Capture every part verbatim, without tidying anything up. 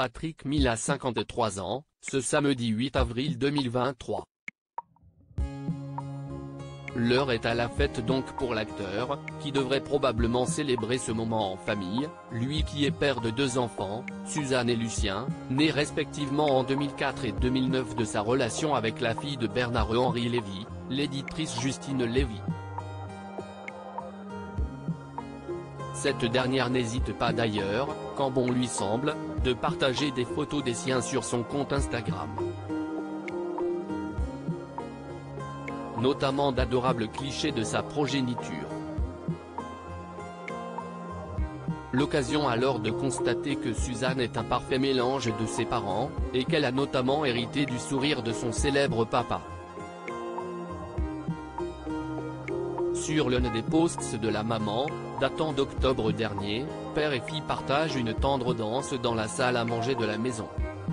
Patrick Mille a cinquante-trois ans, ce samedi huit avril deux mille vingt-trois. L'heure est à la fête donc pour l'acteur, qui devrait probablement célébrer ce moment en famille, lui qui est père de deux enfants, Suzanne et Lucien, nés respectivement en deux mille quatre et deux mille neuf de sa relation avec la fille de Bernard-Henri Lévy, l'éditrice Justine Lévy. Cette dernière n'hésite pas d'ailleurs, quand bon lui semble, de partager des photos des siens sur son compte Instagram. Notamment d'adorables clichés de sa progéniture. L'occasion alors de constater que Suzanne est un parfait mélange de ses parents, et qu'elle a notamment hérité du sourire de son célèbre papa. Sur l'un des posts de la maman, datant d'octobre dernier, père et fille partagent une tendre danse dans la salle à manger de la maison.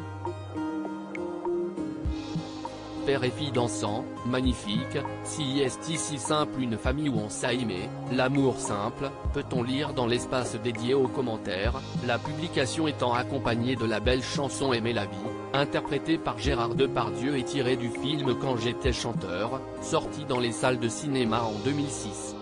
Père et fille dansant, magnifique, si est si simple une famille où on s'aimait, l'amour simple, peut-on lire dans l'espace dédié aux commentaires, la publication étant accompagnée de la belle chanson Aimer la vie, interprétée par Gérard Depardieu et tirée du film Quand j'étais chanteur, sorti dans les salles de cinéma en deux mille six.